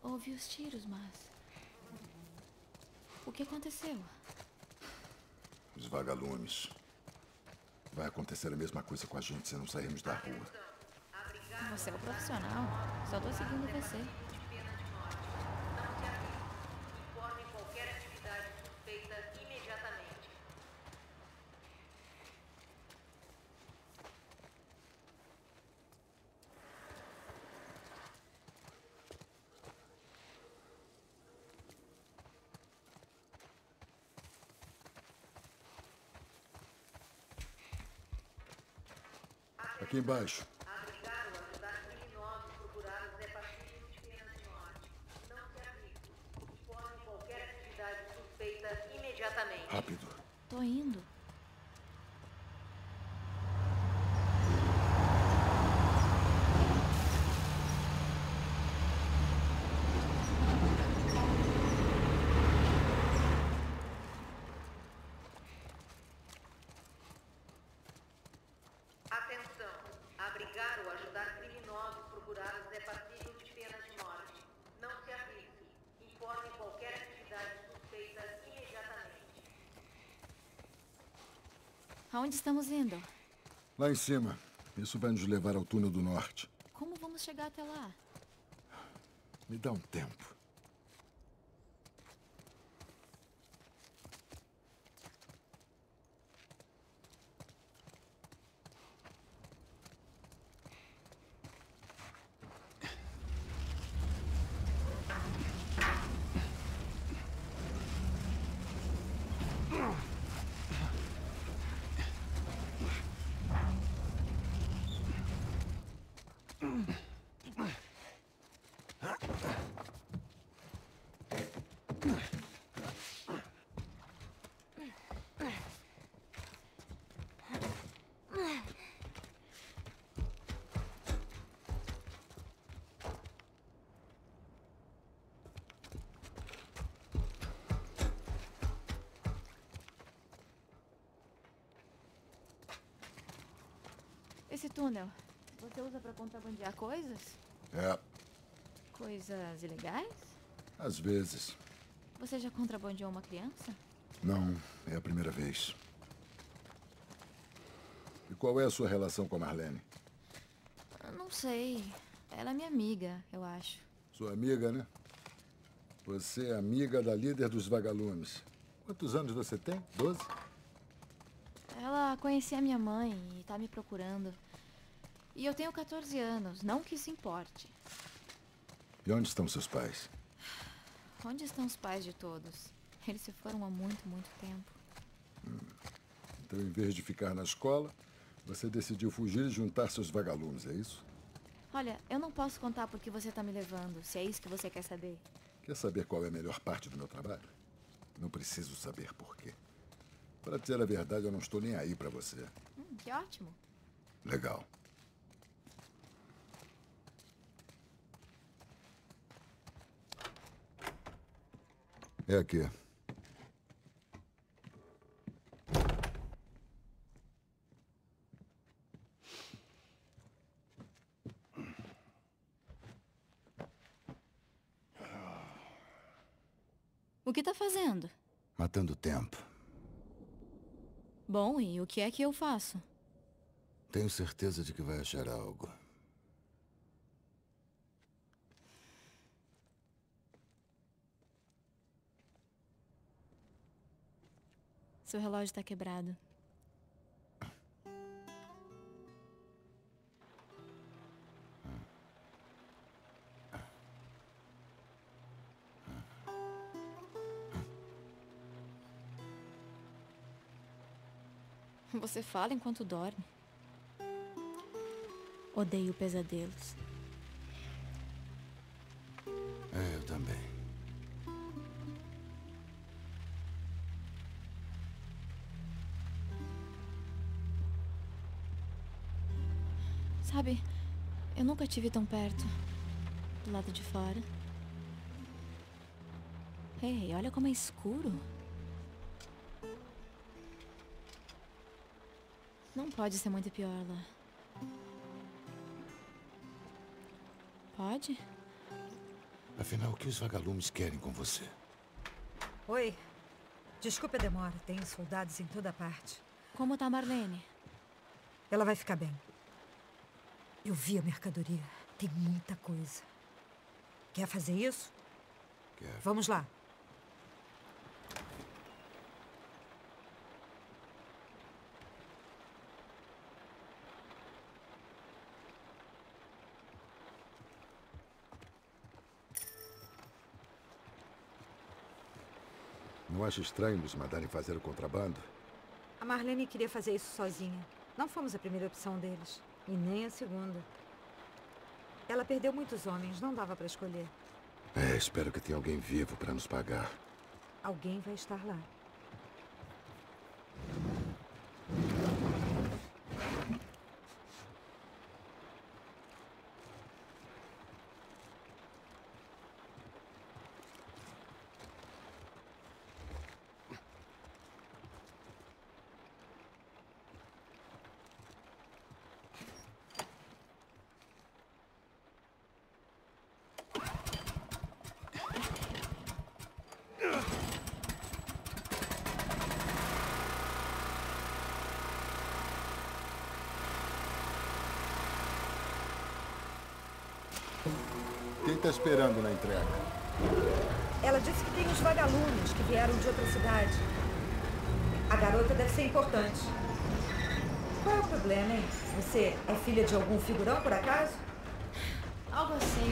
ouvi os tiros, mas... O que aconteceu? Os vagalumes. Vai acontecer a mesma coisa com a gente se não sairmos da rua. Você é o profissional. Só tô seguindo você. Informe qualquer atividade suspeita imediatamente. Aqui embaixo. Abrigar ou ajudar criminosos procurados é passível de pena de morte. Não se arrisque. Informe qualquer atividade suspeita imediatamente. Rápido. Tô indo. Atenção! Abrigar ou ajudar criminosos procurados é passível de pena de morte. Não se arrisque. Informe qualquer atividade suspeita imediatamente. Aonde estamos indo? Lá em cima. Isso vai nos levar ao túnel do norte. Como vamos chegar até lá? Me dá um tempo. Esse túnel, você usa pra contrabandear coisas? É, Coisas ilegais? às vezes. Você já contrabandeou uma criança? Não, é a primeira vez. E qual é a sua relação com a Marlene? Não sei. Ela é minha amiga, eu acho. Sua amiga, né? Você é amiga da líder dos vagalumes. Quantos anos você tem? 12? Ela conhecia minha mãe e tá me procurando. E eu tenho 14 anos, não que isso importe. E onde estão seus pais? Onde estão os pais de todos? Eles se foram há muito, muito tempo. Então, em vez de ficar na escola, você decidiu fugir e juntar-se aos vagalumes, é isso? Olha, eu não posso contar por que você tá me levando, se é isso que você quer saber. Quer saber qual é a melhor parte do meu trabalho? Não preciso saber por quê. Para dizer a verdade, eu não estou nem aí para você. Que ótimo. Legal. É aqui. O que tá fazendo? Matando tempo. Bom, e o que é que eu faço? Tenho certeza de que vai achar algo. Seu relógio tá quebrado. Você fala enquanto dorme. Odeio pesadelos. É, eu também. Sabe, eu nunca tive tão perto. Do lado de fora. Ei, olha como é escuro. Não pode ser muito pior lá. Pode? Afinal, o que os vagalumes querem com você? Oi. Desculpe a demora. Tem soldados em toda parte. Como tá Marlene? Ela vai ficar bem. Eu vi a mercadoria. Tem muita coisa. Quer fazer isso? Quero. Vamos lá. Não acha estranho nos mandarem fazer o contrabando? A Marlene queria fazer isso sozinha. Não fomos a primeira opção deles. E nem a segunda. Ela perdeu muitos homens. Não dava para escolher. Espero que tenha alguém vivo para nos pagar. Alguém vai estar lá. Quem está esperando na entrega? Ela disse que tem uns vagalumes que vieram de outra cidade. A garota deve ser importante. Qual é o problema, hein? Você é filha de algum figurão, por acaso? Algo assim.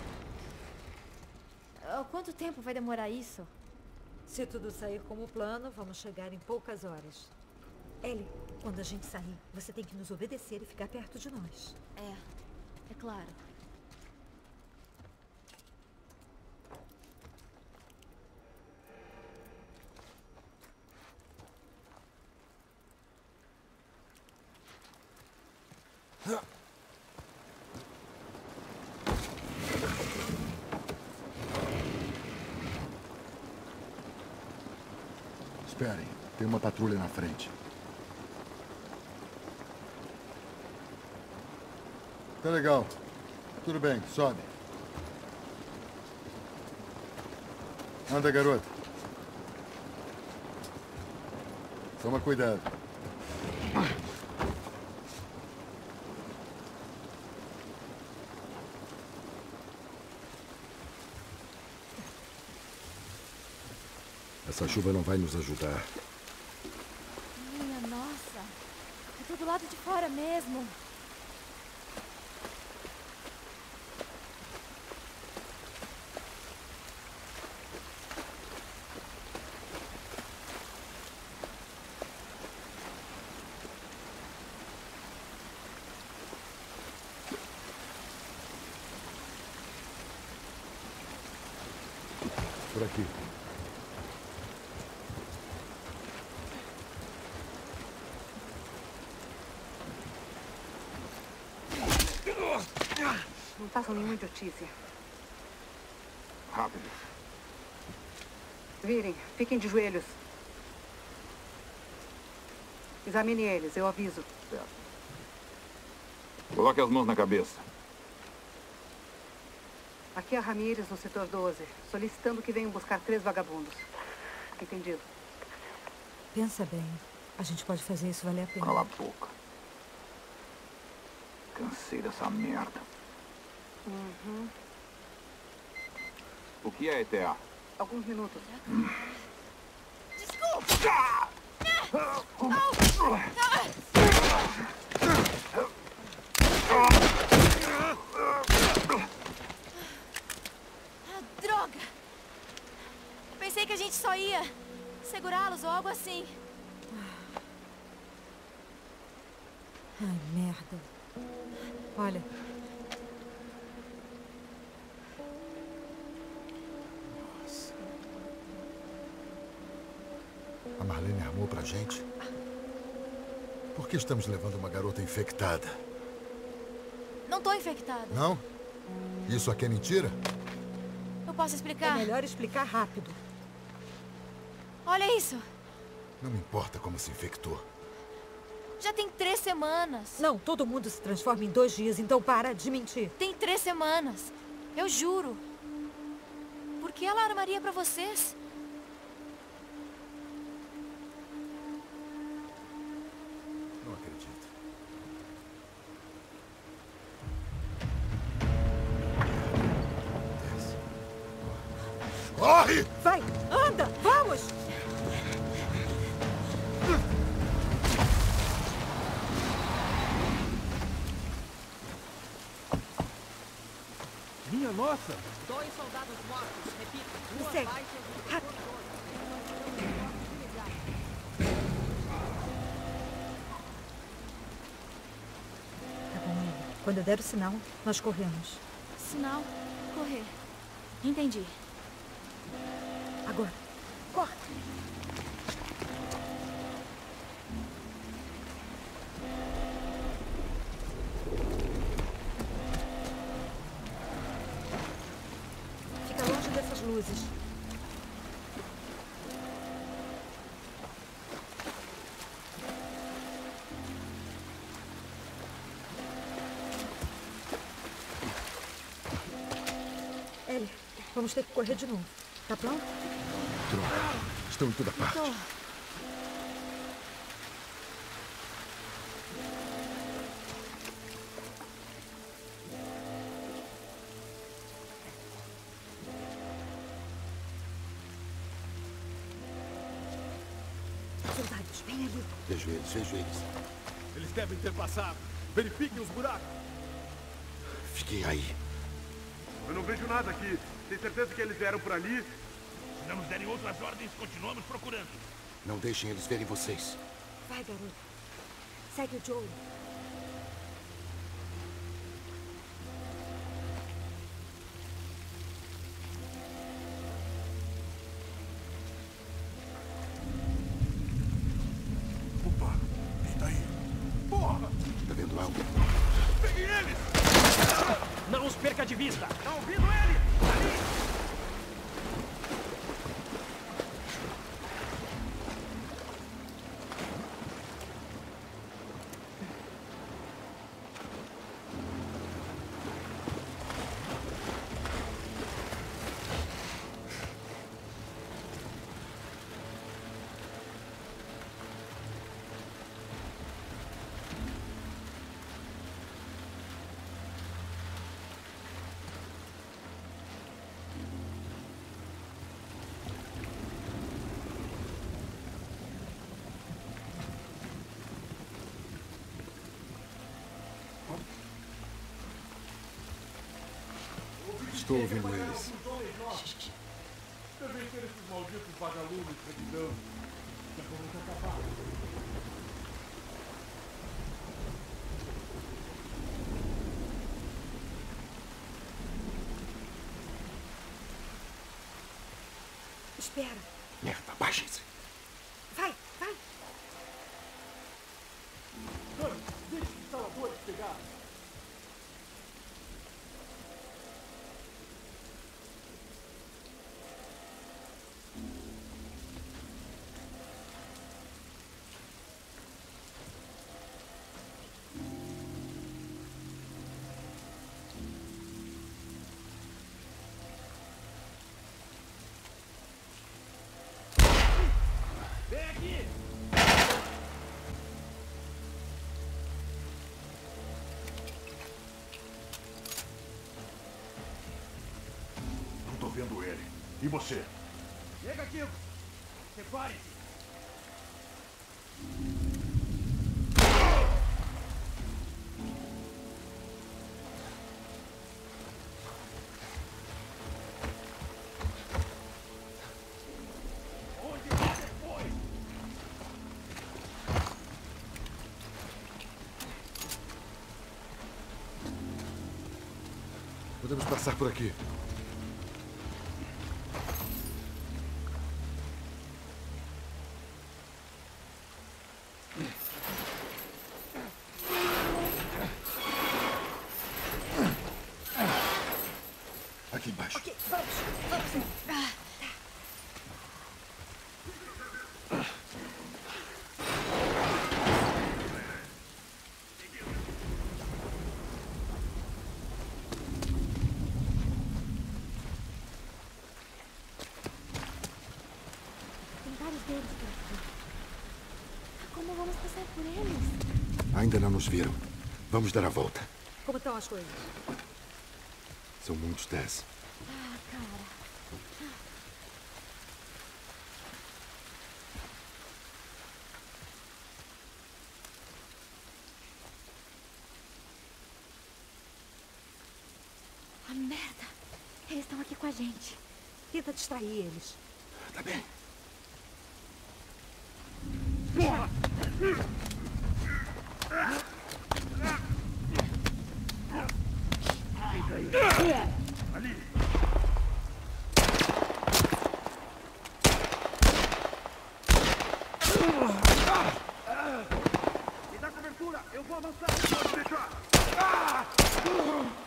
Quanto tempo vai demorar isso? Se tudo sair como plano, vamos chegar em poucas horas. Ellie, quando a gente sair, você tem que nos obedecer e ficar perto de nós. É claro. Esperem, tem uma patrulha na frente. Tá legal. Tudo bem, sobe. Anda, garota. Toma cuidado. Essa chuva não vai nos ajudar. Minha nossa. É tudo do lado de fora mesmo. Por aqui. Não façam nenhuma idiotice. Rápido. Virem, fiquem de joelhos. Examine eles, eu aviso. Certo. Coloque as mãos na cabeça. Aqui é a Ramírez, no setor 12, solicitando que venham buscar 3 vagabundos. Entendido? Pensa bem. A gente pode fazer isso valer a pena. Cala a boca. Cansei dessa merda. Uhum. O que é ETA? Alguns minutos. Droga! Pensei que a gente só ia segurá-los ou algo assim. Ai, merda. Olha. Nossa. A Marlene armou pra gente? Por que estamos levando uma garota infectada? Não tô infectada. Não? Isso aqui é mentira? Eu posso É explicar? melhor explicar rápido. Olha isso. Não me importa como se infectou. Já tem 3 semanas. Não, todo mundo se transforma em 2 dias, então para de mentir. Tem 3 semanas. Eu juro. Por que ela armaria pra vocês? Não acredito. Desce. Corre! Vai, anda, vamos! Minha nossa! 2 soldados mortos. Repito, Me 2 segue. baixas e Rápido. Tá bom, Ellie. Quando eu der o sinal, nós corremos. Sinal. Correr. Entendi. Agora, corre! Fica longe dessas luzes. Ellie, vamos ter que correr de novo. Tá pronto? Droga. Estão em toda parte. Tô. Soldados, vem ali. Vejo eles. Eles devem ter passado. Verifiquem os buracos. Fiquem aí. Eu não vejo nada aqui. Tem certeza que eles vieram por ali? Se não nos derem outras ordens, continuamos procurando. Não deixem eles verem vocês. Vai, garoto. Segue o Joe. Opa, está aí. Porra! Tá vendo algo? Peguem eles! Não os perca de vista! Tá ouvindo ele? Ali! Estou ouvindo eles. Devem ter esses malditos vagalumes revidando. Já vamos acabar. Espera. Merda, baixem-se. Vai, vai. Dani, deixe os instaladores pegar. Vem aqui! Não tô vendo ele. E você? Negativo! Separe-se! Onde você foi? Podemos passar por aqui. Aqui embaixo. Ok, vamos. Vamos. muitos deles por aqui. Como vamos passar por eles? Ainda não nos viram. Vamos dar a volta. Como estão as coisas? São muitos, Tess. Ah, cara. Ah, merda. Eles estão aqui com a gente. Tenta distrair eles. Tá bem. Porra! Ali! Me dá cobertura! Eu vou avançar! Pode deixar!